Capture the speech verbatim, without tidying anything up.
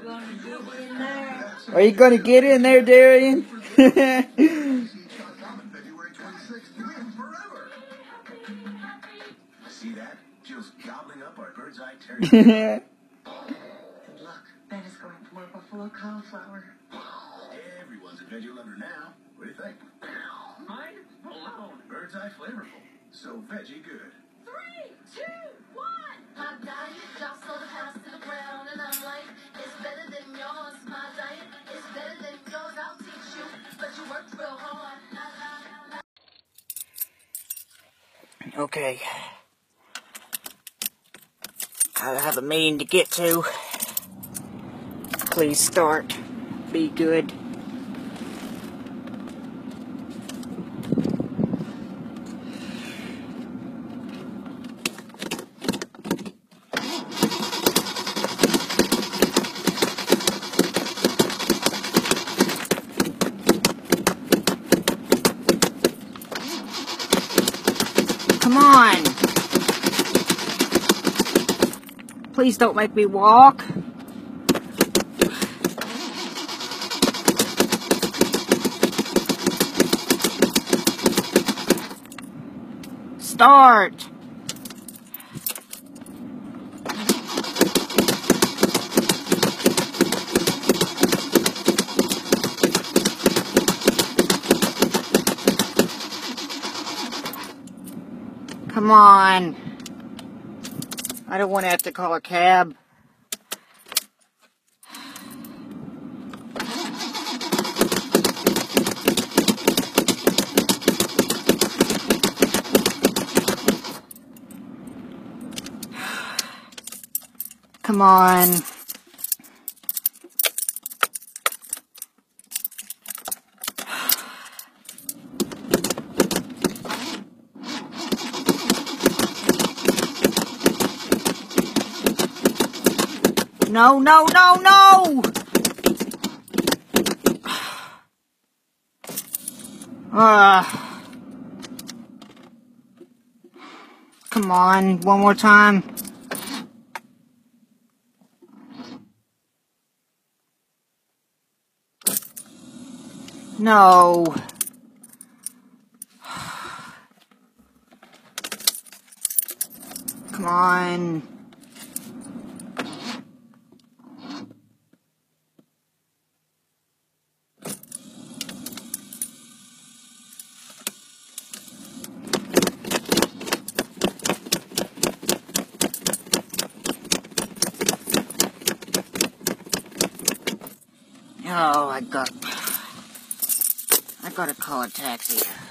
Are you gonna get in there, Darian? See that? Just gobbling up our bird's eye territory. Good luck. Ben is going for buffalo cauliflower. Everyone's a veggie lover now. What do you think? Mine? Alone. Bird's eye flavorful. So veggie good. Three, two, one. My diet drops all the house to the ground, and I'm like, it's better than yours. My diet is better than yours. I'll teach you, but you worked real hard. Okay. I have a meeting to get to. Please start. Be good. Come on. Please don't make me walk. Start. Come on. I don't want to have to call a cab. Come on. No, no, no, no! Uh, come on, one more time. No. Come on. Oh, I got... I gotta call a taxi.